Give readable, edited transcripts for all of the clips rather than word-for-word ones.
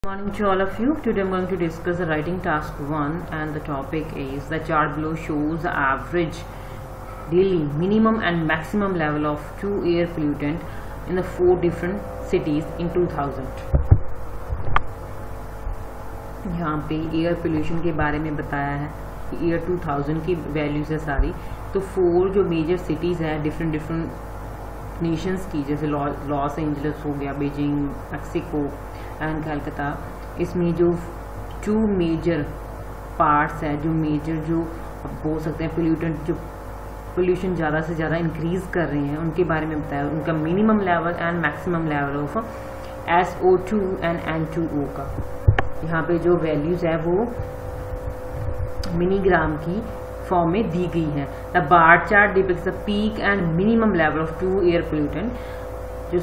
Good morning to all of you. Today I am going to discuss the writing task 1 and the topic is the chart below shows the average daily minimum and maximum level of 2 air pollutant in the 4 different cities in 2000. यहाँ पे air pollution के बारे में बताया है कि year 2000 की values है सारी। तो 4 जो मेजर सिटीज़ है डिफरेंट नेशंस की, जैसे लॉस एंजलिस हो गया, बीजिंग, मैक्सिको एंड कलकत्ता। इसमें जो 2 मेजर पार्ट्स है, जो मेजर जो बोल सकते हैं पोल्यूटेंट, जो पोल्यूशन ज़्यादा से ज़्यादा इंक्रीज कर रहे हैं, उनके बारे में बताया, उनका minimum level and maximum level of SO2 and N2O का। यहाँ पे जो वैल्यूज़ है वो मिलीग्राम की फॉर्म में दी गई है। The bar chart depicts the peak and minimum level of 2 air pollutant, जो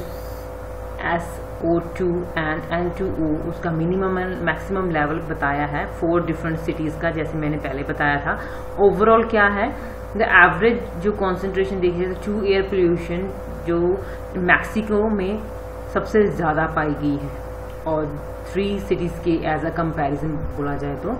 SO2 एंड N2O उसका मिनिमम एंड मैक्सिमम लेवल बताया है 4 डिफरेंट सिटीज़ का, जैसे मैंने पहले बताया था। ओवरऑल क्या है, द एवरेज जो कॉन्सेंट्रेशन देखिए 2 एयर पोल्यूशन जो मैक्सिको में सबसे ज़्यादा पाई गई है, और 3 सिटीज़ के एज अ कंपैरिजन बोला जाए तो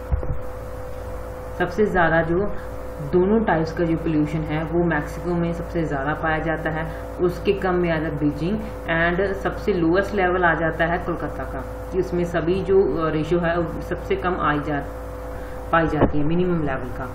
सबसे ज़्यादा जो दोनों टाइप्स का जो पोल्यूशन है वो मैक्सिको में सबसे ज़्यादा पाया जाता है। उसके कम में आ जाता है बीजिंग, एंड सबसे लोएस्ट लेवल आ जाता है कोलकाता का। इसमें सभी जो रेशियो है सबसे कम पाई जाती है मिनिमम लेवल का।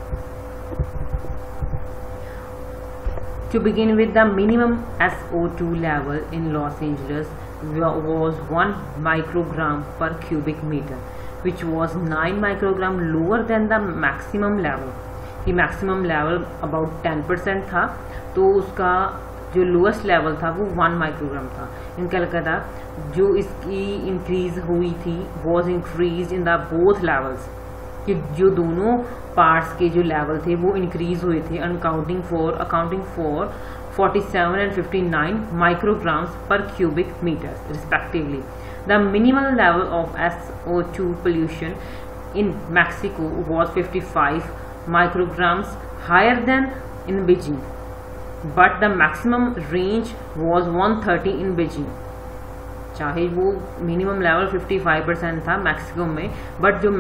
To begin with, the minimum SO2 level in Los Angeles was 1 microgram per cubic meter, which was 9 microgram lower than the maximum level. कि मैक्सिमम लेवल अबाउट 10% था, तो उसका जो लोएस्ट लेवल था वो 1 माइक्रोग्राम था। इन कलकत्ता जो इसकी इंक्रीज हुई थी was increase in the both levels, कि जो दोनों पार्ट्स के जो लेवल थे वो इंक्रीज हुए थे, accounting for 47 and 59 micrograms per cubic meters respectively. The minimum level of SO2 pollution in Mexico was 55 micrograms higher than in Beijing, but the maximum range was 130 in Beijing. चाहे वो minimum level 55% था Mexico में, but जो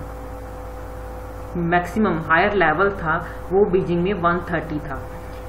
maximum higher level था वो Beijing में 130 था।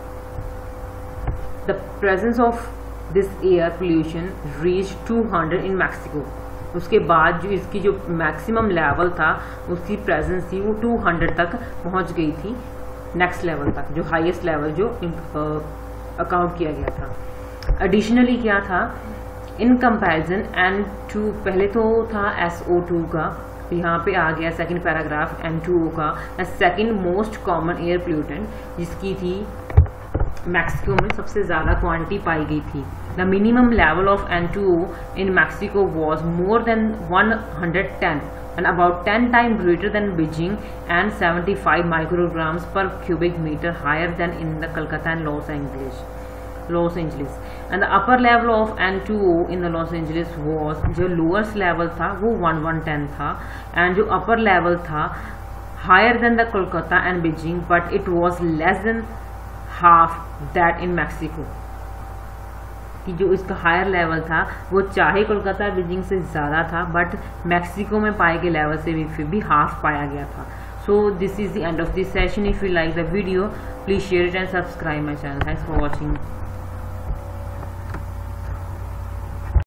The presence of this air pollution reached 200 in Mexico. उसके बाद जो इसकी जो मैक्सिमम लेवल था उसकी प्रेजेंस थी वो 200 तक पहुंच गई थी, नेक्स्ट लेवल तक, जो हाईएस्ट लेवल जो अकाउंट किया गया था। एडिशनली क्या था, इन कंपैरिजन N2, पहले तो था SO2 का, यहाँ पे आ गया सेकंड पैराग्राफ N2O का, second most common air pollutant, जिसकी थी मैक्सिको में सबसे ज़्यादा क्वांटिटी पाई गई थी। The minimum level of N2O in Mexico was more than 110 and about 10 times greater than Beijing and 75 micrograms per cubic meter higher than in the Calcutta and Los Angeles. And the upper level of N2O in the Los Angeles was, जो lowest level था वो 110 था, and जो upper level था higher than the Kolkata and Beijing, but it was less than half that in Mexico. कि जो इसका higher level था वो चाहे कोलकाता बीजिंग से ज़्यादा था, बट मैक्सिको में पाए गए लेवल से भी फिर भी हाफ पाया गया था। So this is the end of this session. If you like the video please share it and subscribe my channel. Thanks for watching.